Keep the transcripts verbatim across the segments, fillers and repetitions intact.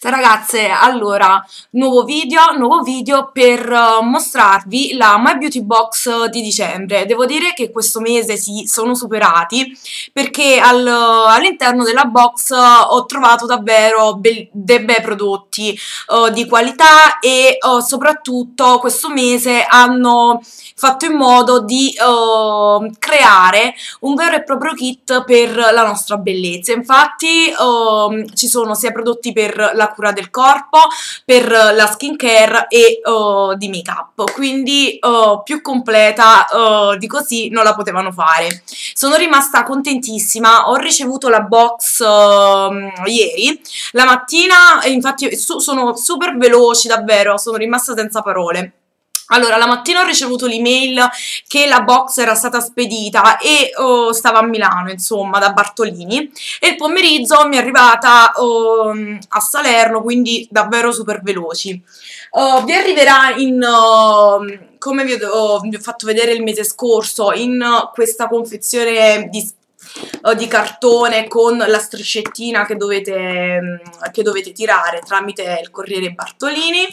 Ragazze, allora, nuovo video, nuovo video per uh, mostrarvi la My Beauty Box di dicembre. Devo dire che questo mese si sono superati perché al, all'interno della box uh, ho trovato davvero dei bei prodotti uh, di qualità e uh, soprattutto questo mese hanno fatto in modo di uh, creare un vero e proprio kit per la nostra bellezza. Infatti uh, ci sono sia prodotti per la cura del corpo, per la skincare e uh, di make up, quindi uh, più completa uh, di così non la potevano fare. Sono rimasta contentissima, ho ricevuto la box uh, ieri la mattina e infatti su sono super veloci, davvero, sono rimasta senza parole. Allora, la mattina ho ricevuto l'email che la box era stata spedita e oh, stava a Milano, insomma, da Bartolini, e il pomeriggio mi è arrivata oh, a Salerno, quindi davvero super veloci. Uh, vi arriverà in, uh, come vi ho, vi ho fatto vedere il mese scorso, in uh, questa confezione di uh, di cartone con la striscettina che dovete, um, che dovete tirare tramite il Corriere Bartolini.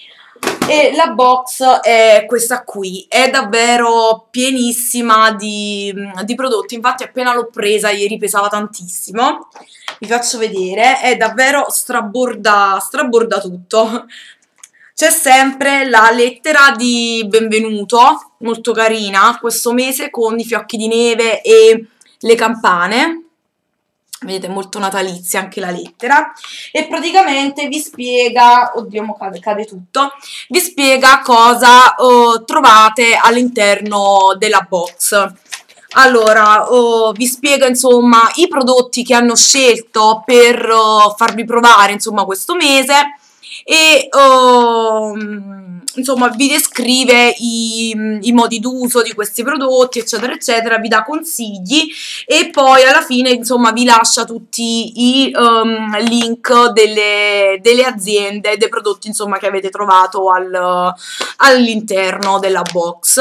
E la box è questa qui, è davvero pienissima di, di prodotti, infatti appena l'ho presa ieri pesava tantissimo. Vi faccio vedere, è davvero straborda, straborda tutto. C'è sempre la lettera di benvenuto, molto carina, questo mese con i fiocchi di neve e le campane. Vedete, molto natalizia anche la lettera, e praticamente vi spiega, oddio mo cade, cade tutto, vi spiega cosa oh, trovate all'interno della box. Allora, oh, vi spiega insomma i prodotti che hanno scelto per oh, farvi provare insomma questo mese e oh, insomma vi descrive i, i modi d'uso di questi prodotti eccetera eccetera, vi dà consigli e poi alla fine insomma vi lascia tutti i um, link delle, delle aziende, dei prodotti insomma che avete trovato al, all'interno della box.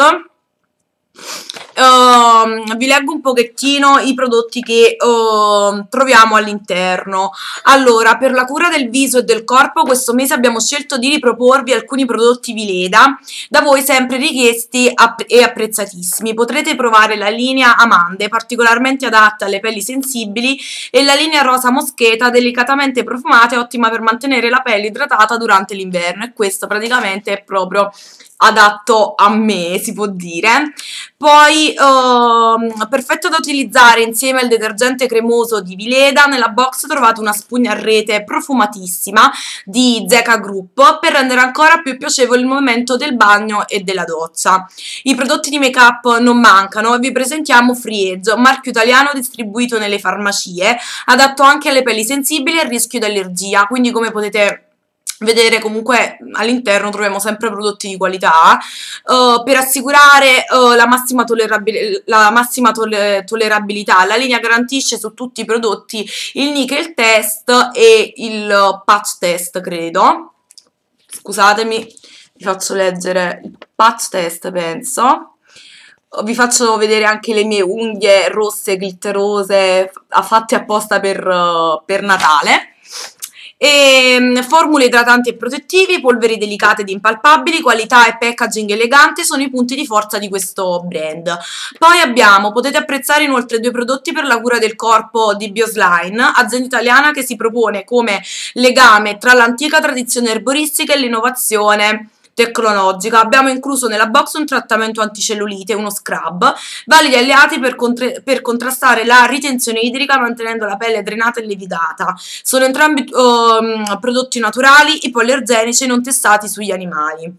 Uh, vi leggo un pochettino i prodotti che uh, troviamo all'interno. Allora, per la cura del viso e del corpo questo mese abbiamo scelto di riproporvi alcuni prodotti Vileda, da voi sempre richiesti e apprezzatissimi. Potrete provare la linea Amande, particolarmente adatta alle pelli sensibili, e la linea Rosa Moscheta, delicatamente profumata e ottima per mantenere la pelle idratata durante l'inverno, e questo praticamente è proprio adatto a me, si può dire. Poi uh, perfetto da utilizzare insieme al detergente cremoso di Vileda. Nella box trovate una spugna a rete profumatissima di Zeca Group per rendere ancora più piacevole il momento del bagno e della doccia. I prodotti di make up non mancano e vi presentiamo Free Edge, marchio italiano distribuito nelle farmacie, adatto anche alle pelli sensibili e a rischio di allergia, quindi come potete vedere comunque all'interno troviamo sempre prodotti di qualità. Uh, per assicurare uh, la massima, tollerabil la massima tolle tollerabilità la linea garantisce su tutti i prodotti il nickel test e il uh, patch test, credo, scusatemi, vi faccio leggere il patch test, penso. Vi faccio vedere anche le mie unghie rosse glitterose fatte apposta per, uh, per Natale. E formule idratanti e protettivi, polveri delicate ed impalpabili, qualità e packaging elegante sono i punti di forza di questo brand. Poi abbiamo, potete apprezzare inoltre due prodotti per la cura del corpo di Bioslime, azienda italiana che si propone come legame tra l'antica tradizione erboristica e l'innovazione tecnologica. Abbiamo incluso nella box un trattamento anticellulite, uno scrub, validi alleati per, per contrastare la ritenzione idrica mantenendo la pelle drenata e levidata. Sono entrambi um, prodotti naturali, ipoallergenici e non testati sugli animali.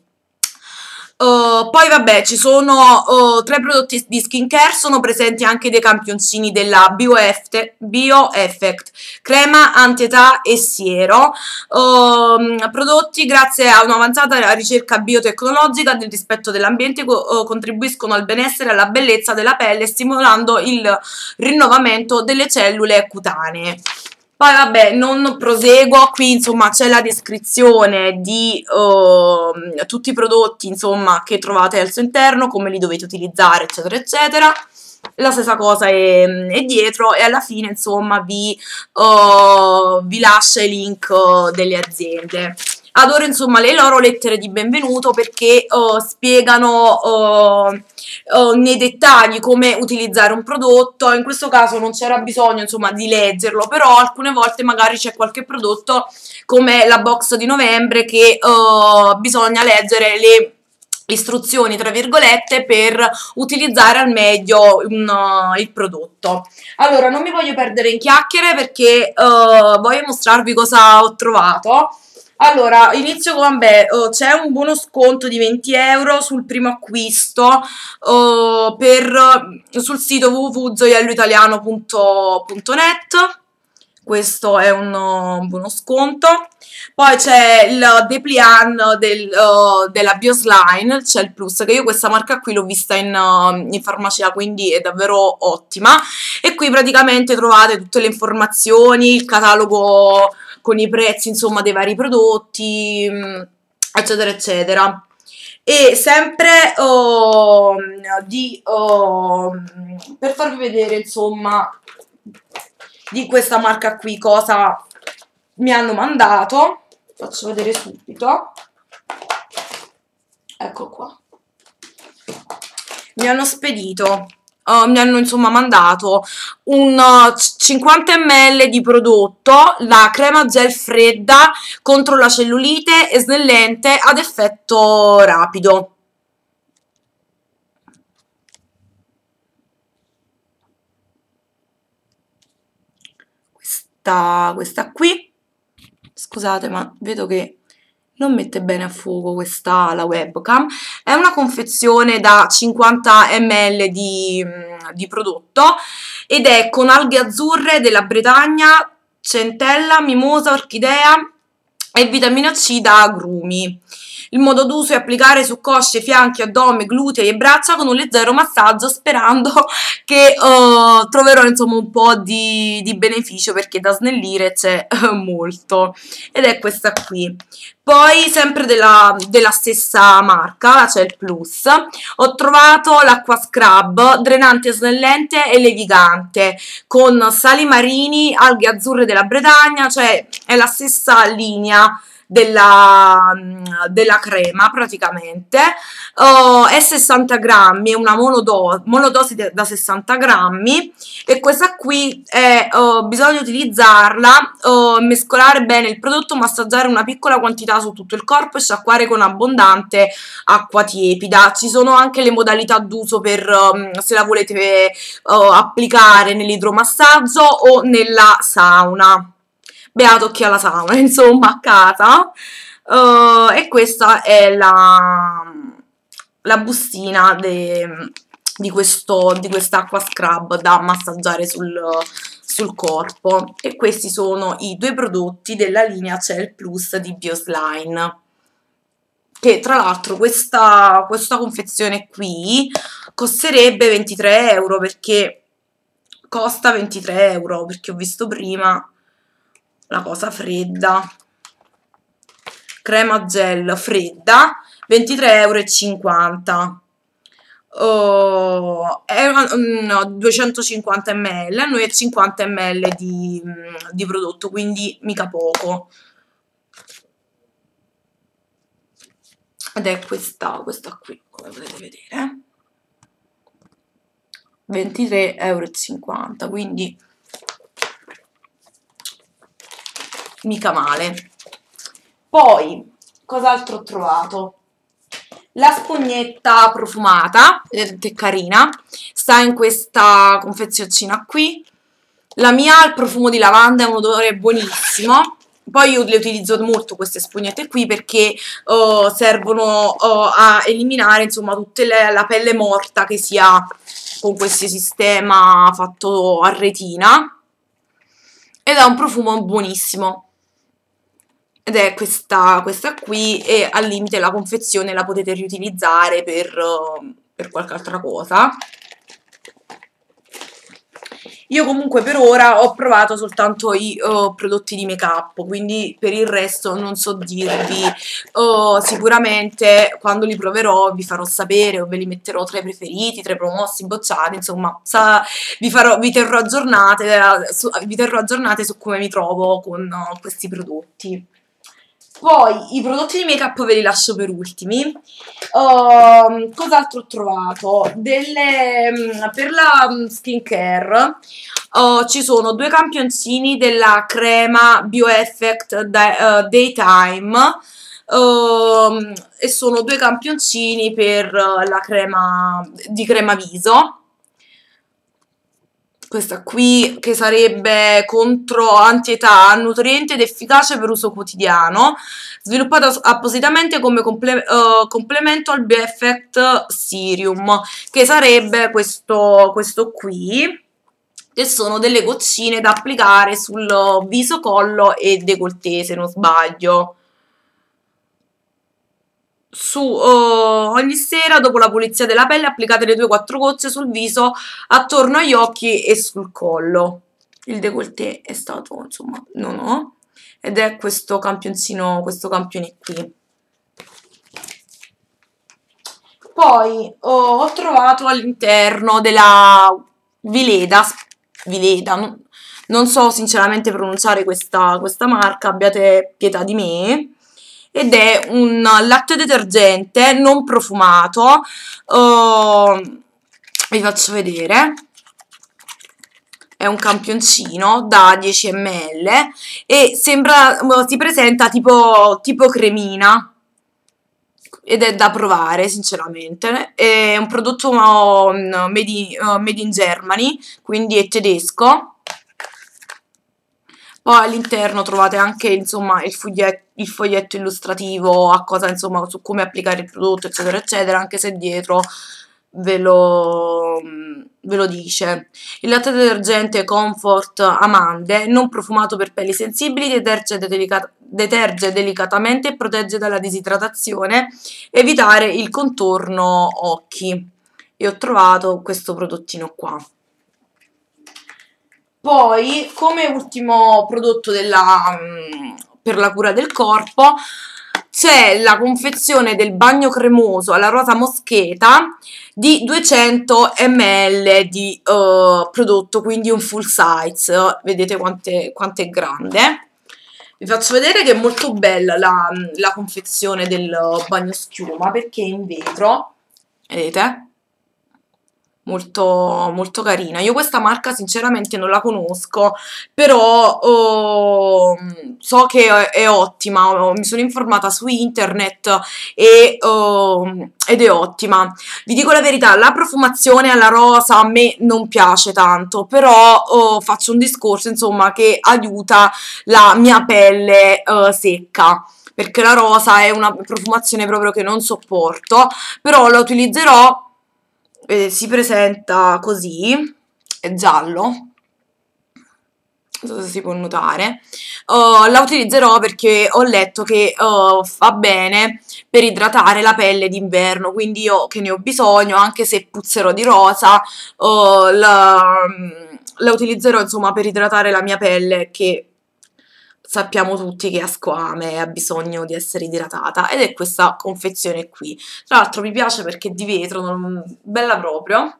Uh, poi vabbè, ci sono uh, tre prodotti di skincare, sono presenti anche dei campioncini della BioEffect, BioEffect crema anti-età e siero, uh, prodotti grazie a un'avanzata ricerca biotecnologica del rispetto dell'ambiente, co uh, contribuiscono al benessere e alla bellezza della pelle, stimolando il rinnovamento delle cellule cutanee. Poi vabbè, non proseguo, qui insomma c'è la descrizione di uh, tutti i prodotti insomma che trovate al suo interno, come li dovete utilizzare eccetera eccetera. La stessa cosa è, è dietro, e alla fine insomma vi, uh, vi lascia i link uh, delle aziende. Adoro insomma le loro lettere di benvenuto perché uh, spiegano uh, uh, nei dettagli come utilizzare un prodotto. In questo caso non c'era bisogno insomma di leggerlo, però alcune volte magari c'è qualche prodotto come la box di novembre che uh, bisogna leggere le istruzioni tra virgolette per utilizzare al meglio un, uh, il prodotto. Allora non mi voglio perdere in chiacchiere perché uh, voglio mostrarvi cosa ho trovato. Allora, inizio con, beh, uh, c'è un buono sconto di venti euro sul primo acquisto uh, per, uh, sul sito w w w punto zoielloitaliano punto net. Questo è un, uh, un buono sconto. Poi c'è il dépliant del, uh, della Biosline, c'è il Plus, che io questa marca qui l'ho vista in, uh, in farmacia, quindi è davvero ottima. E qui praticamente trovate tutte le informazioni, il catalogo con i prezzi insomma dei vari prodotti, eccetera eccetera. E sempre oh, di, oh, per farvi vedere insomma di questa marca qui cosa mi hanno mandato, faccio vedere subito, ecco qua, mi hanno spedito, uh, mi hanno insomma mandato un uh, cinquanta millilitri di prodotto, la crema gel fredda contro la cellulite e snellente ad effetto rapido. Questa, questa qui, scusate ma vedo che non mette bene a fuoco questa la webcam. È una confezione da cinquanta millilitri di, di prodotto ed è con alghe azzurre della Bretagna, centella, mimosa, orchidea e vitamina C da agrumi. Il modo d'uso è applicare su cosce, fianchi, addome, glutei e braccia con un leggero massaggio, sperando che uh, troverò insomma un po' di, di beneficio perché da snellire c'è uh, molto. Ed è questa qui. Poi sempre della, della stessa marca, c'è il Plus, ho trovato l'acqua scrub drenante, snellente e levigante con sali marini, alghe azzurre della Bretagna, cioè è la stessa linea della, della crema praticamente. Uh, è sessanta grammi, è una monodo monodosi da sessanta grammi e questa qui è, uh, bisogna utilizzarla, uh, mescolare bene il prodotto, massaggiare una piccola quantità su tutto il corpo e sciacquare con abbondante acqua tiepida. Ci sono anche le modalità d'uso per um, se la volete uh, applicare nell'idromassaggio o nella sauna. Beato chi ha la sauna, insomma, a casa. Uh, e questa è la, la bustina de, di, questo, di quest'acqua scrub da massaggiare sul, sul corpo. E questi sono i due prodotti della linea Cell Plus di Biosline. Che tra l'altro questa, questa confezione qui costerebbe ventitré euro, perché costa ventitré euro, perché ho visto prima la cosa fredda, crema gel fredda, ventitré e cinquanta euro. Oh, è no, duecentocinquanta millilitri, a noi è cinquanta millilitri di, di prodotto, quindi mica poco. Ed è questa, questa qui, come potete vedere, ventitré e cinquanta euro, quindi mica male. Poi, cos'altro ho trovato? La spugnetta profumata, vedete che carina, sta in questa confezioncina qui. La mia ha il profumo di lavanda, è un odore buonissimo. Poi io le utilizzo molto queste spugnette qui perché uh, servono uh, a eliminare insomma tutta la pelle morta che si ha con questo sistema fatto a retina, ed ha un profumo buonissimo. Ed è questa, questa qui, e al limite la confezione la potete riutilizzare per, uh, per qualche altra cosa. Io comunque per ora ho provato soltanto i uh, prodotti di make up, quindi per il resto non so dirvi. Uh, sicuramente quando li proverò vi farò sapere o ve li metterò tra i preferiti, tra i promossi, bocciati, insomma sa, vi, farò, vi, terrò aggiornate, uh, su, vi terrò aggiornate su come mi trovo con uh, questi prodotti. Poi i prodotti di make up ve li lascio per ultimi. Uh, cos'altro ho trovato? Delle, um, per la um, skincare uh, ci sono due campioncini della crema BioEffect da, uh, Daytime uh, e sono due campioncini per uh, la crema di crema viso. Questa qui che sarebbe contro antietà, nutriente ed efficace per uso quotidiano, sviluppata appositamente come comple uh, complemento al BioEffect Serum, che sarebbe questo, questo qui, che sono delle goccine da applicare sul viso, collo e décolleté, se non sbaglio. Su uh, ogni sera dopo la pulizia della pelle applicate le due quattro gocce sul viso, attorno agli occhi e sul collo. Il décolleté è stato, insomma, non ho. Ed è questo campioncino, questo campione qui. Poi uh, ho trovato all'interno della Vileda, Vileda, non, non so sinceramente pronunciare questa, questa marca, abbiate pietà di me. Ed è un latte detergente non profumato, uh, vi faccio vedere, è un campioncino da dieci millilitri e sembra, si presenta tipo, tipo cremina ed è da provare sinceramente. È un prodotto uh, made, in, uh, made in Germany, quindi è tedesco. Poi all'interno trovate anche insomma il foglietto, il foglietto illustrativo a cosa insomma su come applicare il prodotto eccetera eccetera, anche se dietro ve lo, ve lo dice. Il latte detergente Comfort Amande, non profumato per pelli sensibili, deterge, delicat deterge delicatamente e protegge dalla disidratazione, evitare il contorno occhi. E ho trovato questo prodottino qua. Poi, come ultimo prodotto della, per la cura del corpo, c'è la confezione del bagno cremoso alla rosa moscheta di duecento millilitri di uh, prodotto, quindi un full size. Vedete quanto è grande. Vi faccio vedere che è molto bella la, la confezione del bagno schiuma, perché è in vetro, vedete? Molto, molto carina. Io questa marca sinceramente non la conosco, però oh, so che è, è ottima, mi sono informata su internet e, oh, ed è ottima. Vi dico la verità, la profumazione alla rosa a me non piace tanto, però oh, faccio un discorso insomma che aiuta la mia pelle oh, secca, perché la rosa è una profumazione proprio che non sopporto, però la utilizzerò. Eh, si presenta così, è giallo, non so se si può notare. Uh, la utilizzerò perché ho letto che uh, fa bene per idratare la pelle d'inverno, quindi io che ne ho bisogno, anche se puzzerò di rosa, uh, la, la utilizzerò insomma per idratare la mia pelle, che sappiamo tutti che ha squame e ha bisogno di essere idratata, ed è questa confezione qui. Tra l'altro mi piace perché è di vetro, non, bella proprio.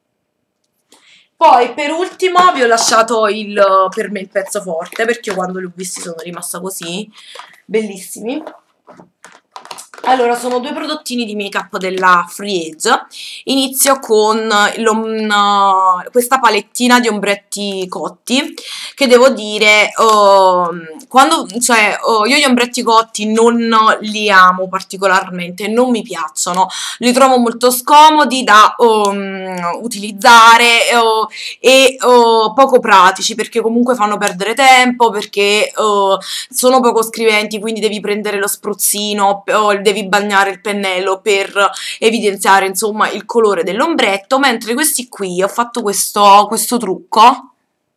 Poi per ultimo vi ho lasciato il, per me il pezzo forte, perché io quando li ho visti sono rimasta così, bellissimi. Allora, sono due prodottini di make up della Free Age. Inizio con questa palettina di ombretti cotti, che devo dire, uh, quando, cioè, uh, io gli ombretti cotti non li amo particolarmente, non mi piacciono, li trovo molto scomodi da um, utilizzare uh, e uh, poco pratici, perché comunque fanno perdere tempo, perché uh, sono poco scriventi, quindi devi prendere lo spruzzino o devi bagnare il pennello per evidenziare insomma il colore dell'ombretto, mentre questi qui ho fatto questo, questo trucco.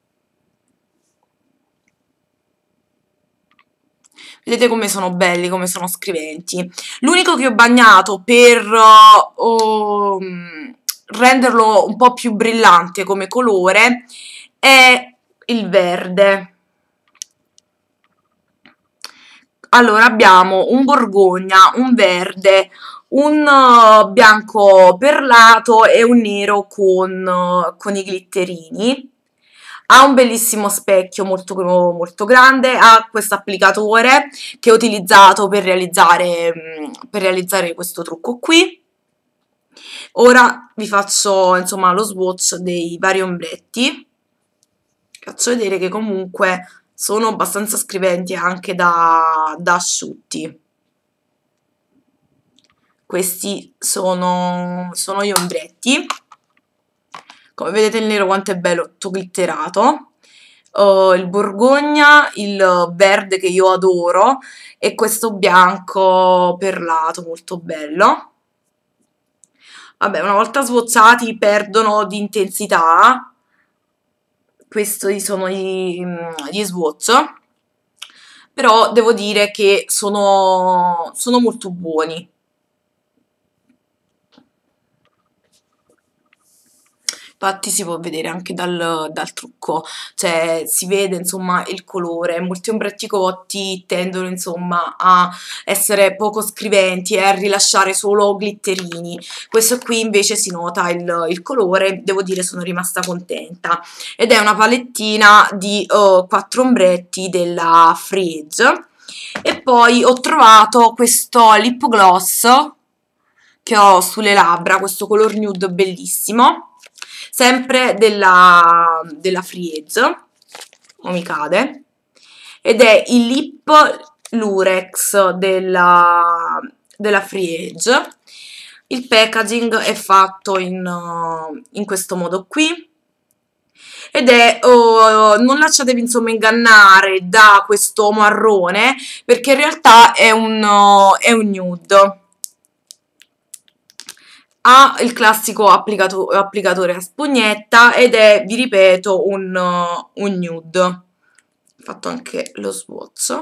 Vedete come sono belli, come sono scriventi. L'unico che ho bagnato per uh, um, renderlo un po' più brillante come colore è il verde. Allora abbiamo un borgogna, un verde, un uh, bianco perlato e un nero con, uh, con i glitterini. Ha un bellissimo specchio molto, molto grande, ha questo applicatore che ho utilizzato per realizzare, per realizzare questo trucco qui. Ora vi faccio insomma lo swatch dei vari ombretti. Faccio vedere che comunque sono abbastanza scriventi anche da, da asciutti. Questi sono, sono gli ombretti. Come vedete il nero quanto è bello, tutto glitterato. Uh, il borgogna, il verde che io adoro e questo bianco perlato molto bello. Vabbè, una volta swatchati perdono di intensità. Questi sono gli, gli swatch, però devo dire che sono, sono molto buoni. Infatti si può vedere anche dal, dal trucco, cioè si vede insomma il colore. Molti ombretti cotti tendono insomma a essere poco scriventi e a rilasciare solo glitterini. Questo qui invece si nota il, il colore, devo dire sono rimasta contenta. Ed è una palettina di uh, quattro ombretti della Free Edge. E poi ho trovato questo lip gloss che ho sulle labbra, questo color nude bellissimo, sempre della, della Free Edge, non mi cade, ed è il lip lurex della, della Free Edge. Il packaging è fatto in, in questo modo qui, ed è, oh, non lasciatevi insomma ingannare da questo marrone, perché in realtà è un, è un nude. Ha il classico applicato applicatore a spugnetta ed è, vi ripeto, un, uh, un nude. Ho fatto anche lo swatch.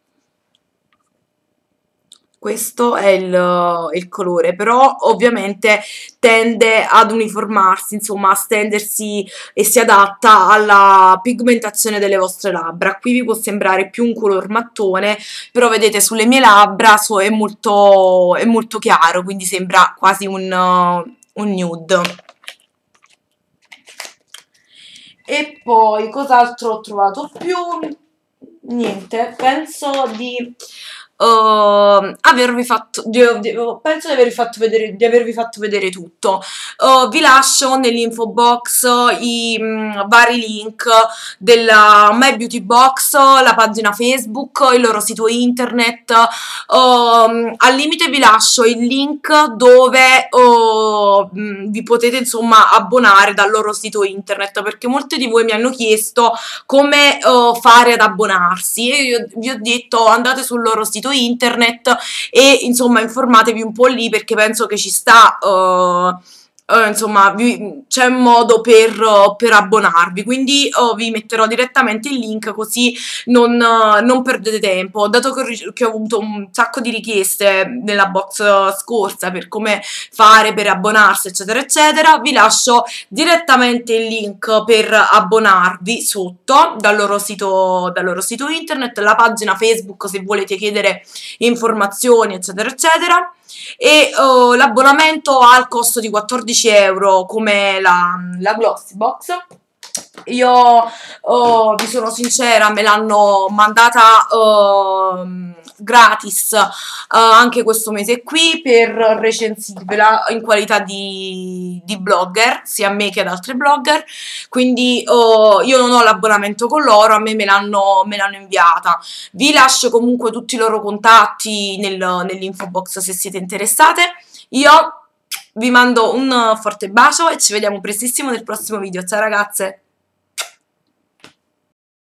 Questo è il, uh, il colore, però ovviamente tende ad uniformarsi, insomma a stendersi e si adatta alla pigmentazione delle vostre labbra. Qui vi può sembrare più un color mattone, però vedete sulle mie labbra so, è, molto, è molto chiaro, quindi sembra quasi un, uh, un nude. E poi cos'altro ho trovato più? Niente, penso di... Uh, avervi fatto, di, di, penso di avervi fatto vedere, di avervi fatto vedere tutto. Uh, vi lascio nell'info box i mh, vari link della My Beauty Box, la pagina Facebook, il loro sito internet. Uh, al limite vi lascio il link dove uh, mh, vi potete insomma abbonare dal loro sito internet, perché molti di voi mi hanno chiesto come uh, fare ad abbonarsi e io vi ho detto andate sul loro sito internet e insomma informatevi un po' lì, perché penso che ci sta uh, uh, insomma c'è un modo per, uh, per abbonarvi, quindi uh, vi metterò direttamente il link, così non, uh, non perdete tempo. Dato che ho, che ho avuto un sacco di richieste nella box scorsa per come fare per abbonarsi eccetera eccetera, vi lascio direttamente il link per abbonarvi sotto dal loro sito, dal loro sito internet, la pagina Facebook se volete chiedere informazioni eccetera eccetera, e uh, l'abbonamento ha il costo di quattordici euro come la, la Glossy Box. Io uh, vi sono sincera, me l'hanno mandata uh, gratis uh, anche questo mese qui per recensirvela in qualità di, di blogger, sia a me che ad altri blogger, quindi uh, io non ho l'abbonamento con loro, a me me l'hanno inviata. Vi lascio comunque tutti i loro contatti nel, nell'info box se siete interessate. Io vi mando un forte bacio e ci vediamo prestissimo nel prossimo video. Ciao ragazze!